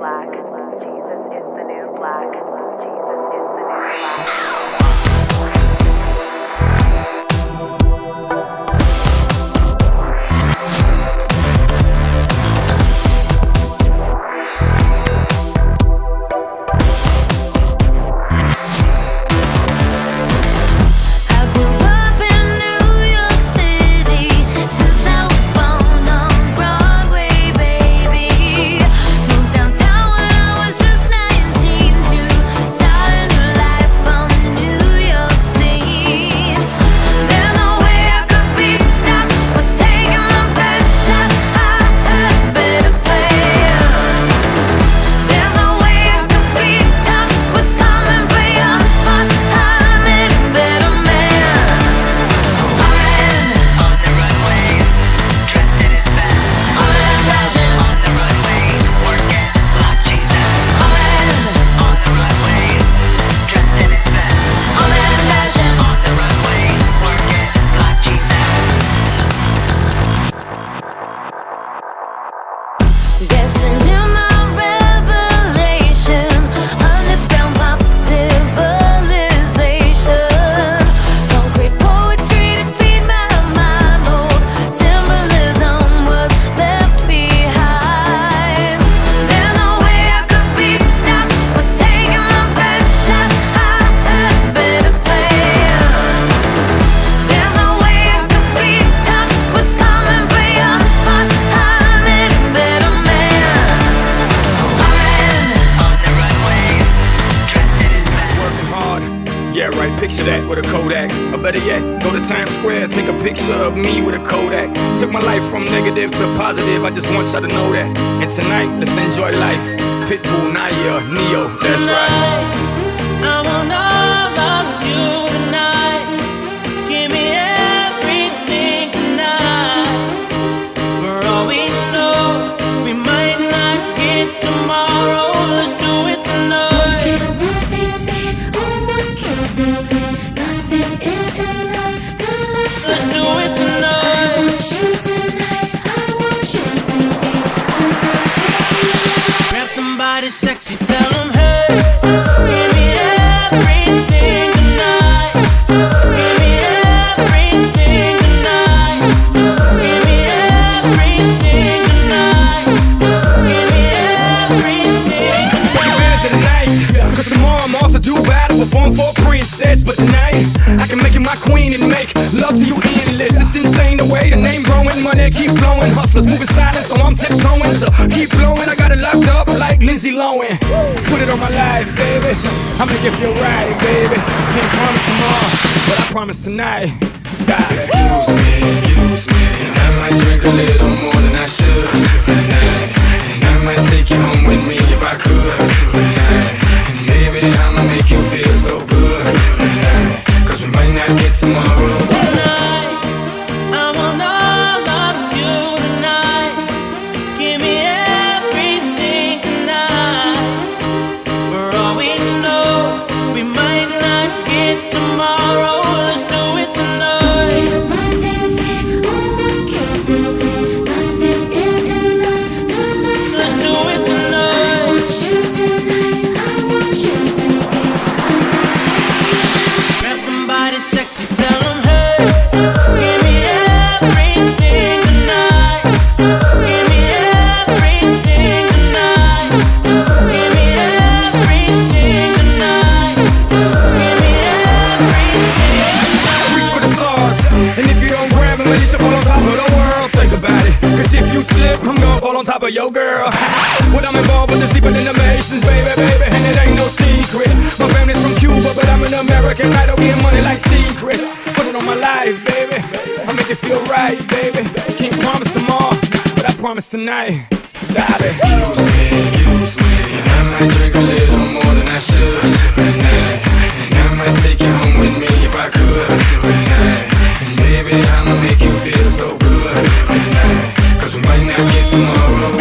black. Jesus is the new black. Jesus is the new black. Guessing in my revelation, underground pop civilization, concrete poetry to feed my mind. Old symbolism was left behind. There's no way I could be stopped. Was taking my best shot. I had better plan. There's no way I could be stopped. Was coming for your spot. I made a better man. Yeah, right, picture that with a Kodak. Or better yet, go to Times Square, take a picture of me with a Kodak. Took my life from negative to positive, I just want y'all to know that. And tonight, let's enjoy life. Pitbull, Naya, Neo, that's right. I want all of you tonight. Give me everything tonight. For all we know, we might not get tomorrow. Let's do it tonight. Somebody sexy, tell them, hey, give me everything tonight. Give me everything tonight. Give me everything tonight. Give me everything tonight. Take advantage of the night, cause tomorrow I'm off to do battle, perform for a princess. But tonight, I can make you my queen and make love to you endless. It's insane the way the name growing, money keep flowing. Hustlers moving silent, so I'm tiptoeing. So keep blowing, I got it locked up like Lindsay Lohan. Put it on my life, baby. I'm gonna give you a ride, baby. Can't promise tomorrow, but I promise tonight. Excuse me, and I might drink a little more than I should tonight. And I might take you home with me if I could tonight. And baby, I'ma make you feel so good tonight. Cause we might not get tomorrow. Tonight, I want all of you tonight. Give me everything tonight. For all we know, we might not get tomorrow. Let's do it tonight. Let's do it tonight. Grab somebody sexy, tell them, hey, give me everything tonight. Give me everything tonight. Give me everything tonight. Give me everything tonight. Reach for the stars, and if you don't grab them, at least you fall on top of the world. Think about it, cause if you slip, I'm gonna fall on top of your girl. What I'm involved with is deeper than the Masons, baby, and it ain't no secret. My family's from Cuba, but I'm an American idol, getting money like secrets. Put it on my life, baby, I make it feel right, baby. Can't promise tomorrow, but I promise tonight. Excuse me, and I might drink a little more than I should tonight. And I might take you home with me if I could tonight. And baby, I'ma make you feel so good tonight. Cause we might not get tomorrow.